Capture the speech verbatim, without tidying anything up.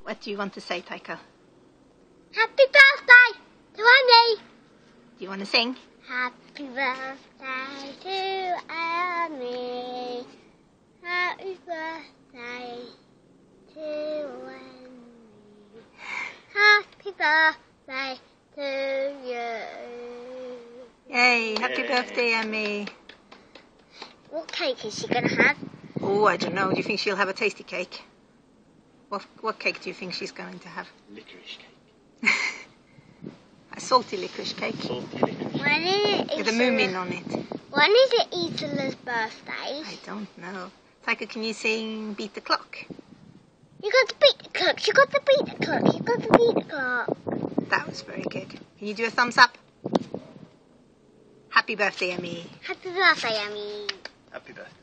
What do you want to say, Tycho? Happy birthday to Annie! Do you want to sing? Happy birthday to Annie. Happy birthday to Annie. Happy birthday to you. Yay, happy birthday, Emmy. What cake is she going to have? Oh, I don't know. Do you think she'll have a tasty cake? What, what cake do you think she's going to have? Licorice cake. A salty licorice cake. Salty licorice. When is it With a moomin on it. When is it Isola's birthday? I don't know. Tycho, can you sing Beat the Clock? You got to beat the clock. You got to beat the clock. You got to beat the clock. That was very good. Can you do a thumbs up? Happy birthday, Emmy. Happy birthday, Emmy. Happy birthday.